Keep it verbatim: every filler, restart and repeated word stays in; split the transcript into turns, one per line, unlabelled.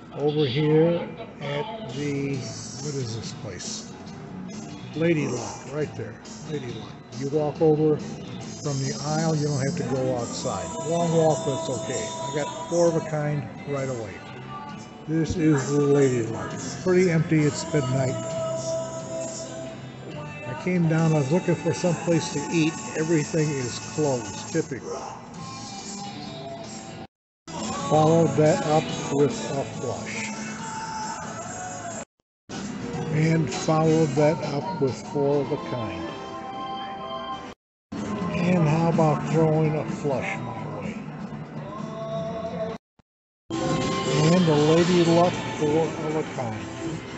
over here at the, what is this place? Lady Luck, right there. Lady Luck. You walk over from the aisle, you don't have to go outside. Long walk, but it's okay. I got four of a kind right away. This is the Lady Luck. Pretty empty, it's midnight. I came down, I was looking for some place to eat. Everything is closed, typical. Followed that up with a flush. And followed that up with four of a kind. And how about throwing a flush my way? And a Lady Luck four of a kind.